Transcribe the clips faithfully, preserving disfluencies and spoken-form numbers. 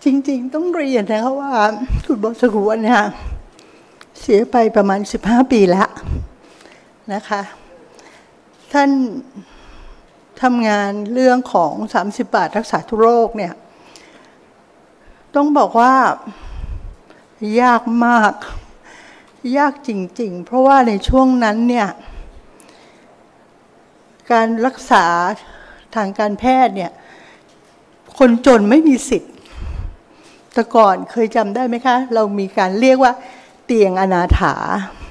จริงๆต้องเรียนนะคะว่าคุณบอสกุลเนี่ยเสียไปประมาณสิบห้าปีแล้วนะคะท่านทำงานเรื่องของสามสิบบาทรักษาทุกโรคเนี่ยต้องบอกว่ายากมากยากจริงๆเพราะว่าในช่วงนั้นเนี่ยการรักษาทางการแพทย์เนี่ยคนจนไม่มีสิทธิ์แต่ก่อนเคยจำได้ไหมคะเรามีการเรียกว่าเตียงอนาถา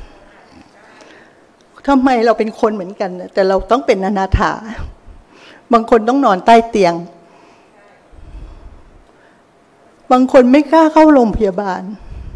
ทำไมเราเป็นคนเหมือนกันแต่เราต้องเป็นอนาถาบางคนต้องนอนใต้เตียงบางคนไม่กล้าเข้าโรงพยาบาล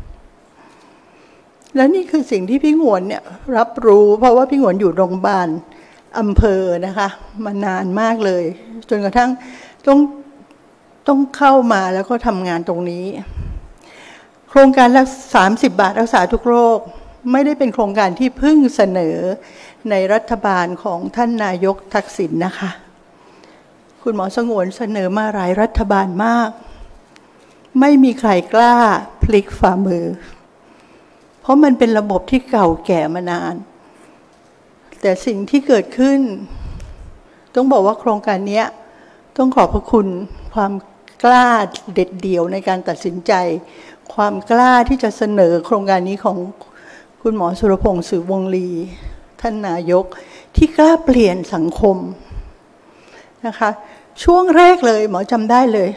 และนี่คือสิ่งที่พี่หงวนเนี่ยรับรู้เพราะว่าพี่หงวนอยู่โรงพยาบาลอำเภอนะคะมานานมากเลยจนกระทั่งต้องต้องเข้ามาแล้วก็ทำงานตรงนี้โครงการรักสามสิบบาทรักษาทุกโรคไม่ได้เป็นโครงการที่เพิ่งเสนอในรัฐบาลของท่านนายกทักษิณนะคะคุณหมอสงวนเสนอมาหลายรัฐบาลมากไม่มีใครกล้าพลิกฝ่ามือเพราะมันเป็นระบบที่เก่าแก่มานานแต่สิ่งที่เกิดขึ้นต้องบอกว่าโครงการนี้ต้องขอบพระคุณความกล้าเด็ดเดี่ยวในการตัดสินใจความกล้าที่จะเสนอโครงการนี้ของคุณหมอสุรพงษ์สือวงลีท่านนายกที่กล้าเปลี่ยนสังคมนะคะช่วงแรกเลยหมอจำได้เลย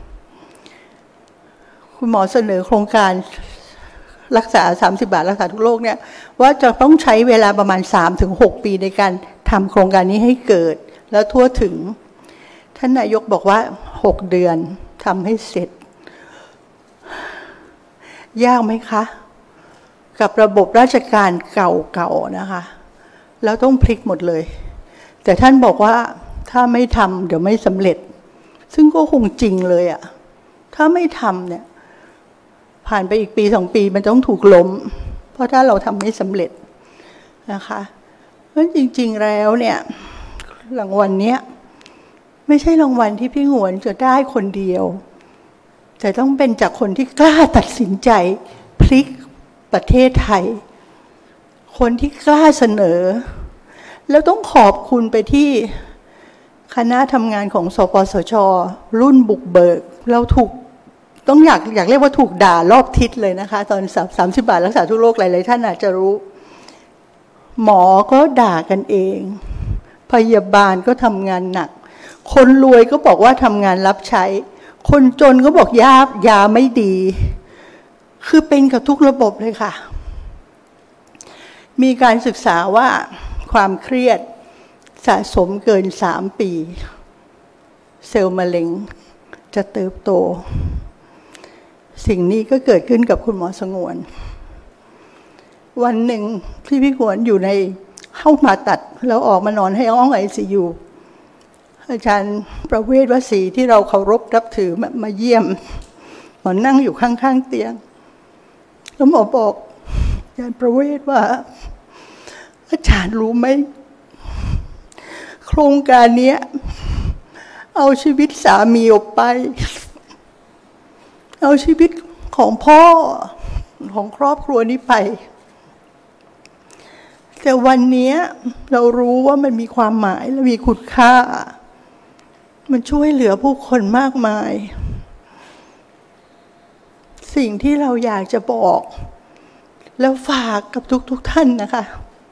คุณหมอเสนอโครงการรักษาสามสิบบาทรักษาทุกโรคเนี่ยว่าจะต้องใช้เวลาประมาณ สามถึงหก ปีในการทำโครงการนี้ให้เกิดแล้วทั่วถึงท่านนายกบอกว่าหกเดือนทำให้เสร็จยากไหมคะกับระบบราชการเก่าๆนะคะแล้วต้องพลิกหมดเลยแต่ท่านบอกว่าถ้าไม่ทำเดี๋ยวไม่สำเร็จซึ่งก็คงจริงเลยอะถ้าไม่ทำเนี่ยผ่านไปอีกปีสองปีมันต้องถูกล้มเพราะถ้าเราทำไม่สำเร็จนะคะเพราะจริงๆแล้วเนี่ยรางวัลเนี้ยไม่ใช่รางวัลที่พี่หงวนจะได้คนเดียวแต่ต้องเป็นจากคนที่กล้าตัดสินใจพลิกประเทศไทยคนที่กล้าเสนอแล้วต้องขอบคุณไปที่คณะทำงานของสปสช.รุ่นบุกเบิกเราถูกต้องอยากอยากเรียกว่าถูกด่ารอบทิศเลยนะคะตอนสามสิบบาทรักษาทุกโรคหลายๆท่านอาจจะรู้หมอก็ด่ากันเองพยาบาลก็ทำงานหนักคนรวยก็บอกว่าทำงานรับใช้คนจนก็บอกยายาไม่ดีคือเป็นกับทุกระบบเลยค่ะมีการศึกษาว่าความเครียดสะสมเกินสามปีเซลล์มะเร็งจะเติบโตสิ่งนี้ก็เกิดขึ้นกับคุณหมอสงวนวันหนึ่งที่พี่หงวนอยู่ในห้องผ่าตัดแล้วออกมานอนให้ห้องไอซียูอาจารย์ประเวศวสีที่เราเคารพนับถือมาเยี่ยมหมอนั่งอยู่ข้างๆเตียงแล้วหมอบอกอาจารย์ประเวศว่าอาจารย์รู้ไหมโครงการนี้เอาชีวิตสามีออกไปเอาชีวิตของพ่อของครอบครัวนี้ไปแต่วันนี้เรารู้ว่ามันมีความหมายและมีคุณค่ามันช่วยเหลือผู้คนมากมายสิ่งที่เราอยากจะบอกแล้วฝากกับทุกๆ ท่านนะคะ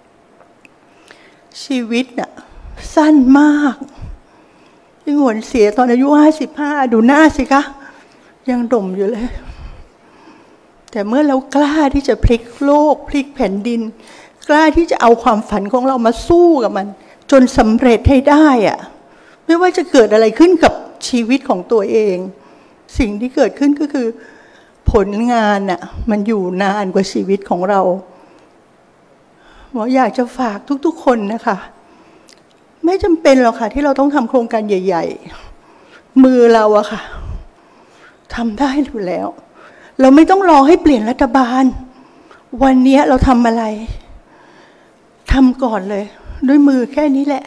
ชีวิตน่ะสั้นมากพี่หงวนเสียตอนอายุห้าสิบห้าดูหน้าสิคะยังดมอยู่เลยแต่เมื่อเรากล้าที่จะพลิกโลกพลิกแผ่นดินกล้าที่จะเอาความฝันของเรามาสู้กับมันจนสำเร็จให้ได้อะไม่ว่าจะเกิดอะไรขึ้นกับชีวิตของตัวเองสิ่งที่เกิดขึ้นก็คือผลงานน่ะมันอยู่นานกว่าชีวิตของเราหมออยากจะฝากทุกๆคนนะคะไม่จำเป็นหรอกค่ะที่เราต้องทำโครงการใหญ่ๆมือเราอะค่ะทำได้อยู่แล้วเราไม่ต้องรอให้เปลี่ยนรัฐบาลวันนี้เราทำอะไรทำก่อนเลยด้วยมือแค่นี้แหละ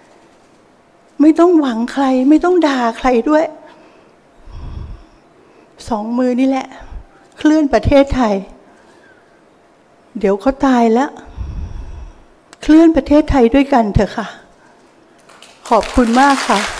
ไม่ต้องหวังใครไม่ต้องด่าใครด้วยสองมือนี่แหละเคลื่อนประเทศไทยเดี๋ยวเขาตายแล้วเคลื่อนประเทศไทยด้วยกันเถอะค่ะขอบคุณมากค่ะ